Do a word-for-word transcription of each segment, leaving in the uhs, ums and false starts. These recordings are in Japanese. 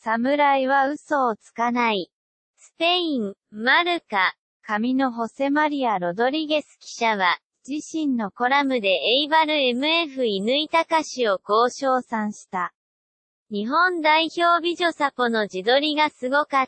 侍は嘘をつかない。 スペイン、マルカ。 紙のホセマリア・ロドリゲス記者は、自身のコラムでエイバル エムエフ 乾隆をこう称賛した。 日本代表美女サポの自撮りがすごかった。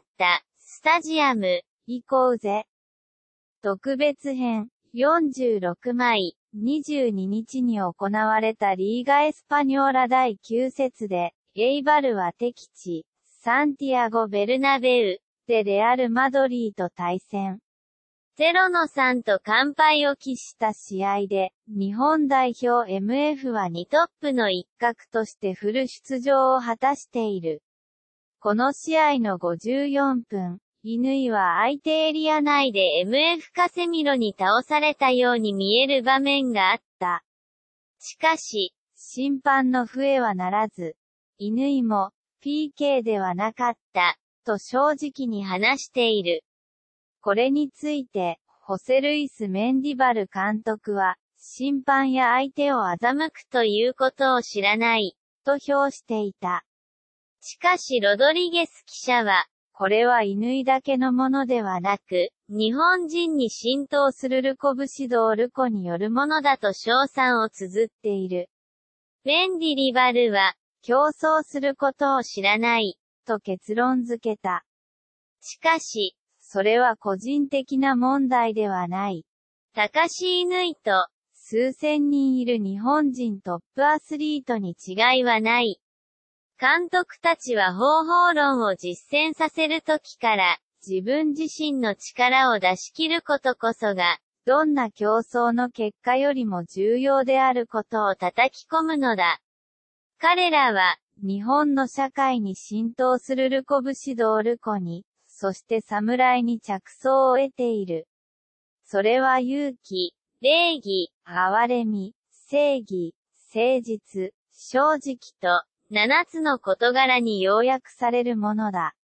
スタジアム。 行こうぜ。特別編、よんじゅうろくまい、にじゅうににちに行われたリーガ・エスパニョーラだいきゅう節で、エイバルは敵地、サンティアゴ・ベルナベウ、でレアル・マドリーと対戦。 ゼロのさんと完敗を喫した試合で、日本代表 エムエフ はにトップの一角としてフル出場を果たしている。この試合のごじゅうよんぷん、乾は相手エリア内で エムエフ カセミロに倒されたように見える場面があった。しかし、審判の笛は鳴らず、乾も、ピーケー ではなかった、と正直に話している。これについて、ホセルイス・メンディバル監督は、審判や相手を欺くということを知らない、と評していた。 しかしロドリゲス記者は、 これは乾だけのものではなく、 日本人に浸透するルコブ指導ルコによるものだと称賛を綴っている。メンディリバルは、 競争することを知らない、と結論付けた。 しかし、 それは個人的な問題ではない。 高橋乾と、 数千人いる日本人トップアスリートに違いはない。 監督たちは方法論を実践させるときから、自分自身の力を出し切ることこそが、 どんな競争の結果よりも重要であることを叩き込むのだ。彼らは、 日本の社会に浸透するルコブ指導ルコに、そして侍に着想を得ている。それは勇気、 礼儀、 憐れみ、正義、誠実、正直と、 七つの事柄に要約されるものだ。